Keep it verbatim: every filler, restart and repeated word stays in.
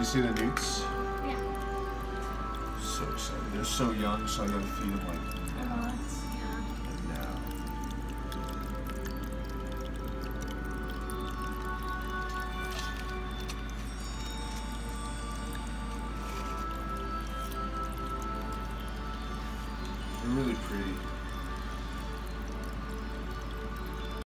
You see the newts? Yeah. So excited. They're so young, so I gotta feed them like A lot. Yeah. now. They're really pretty.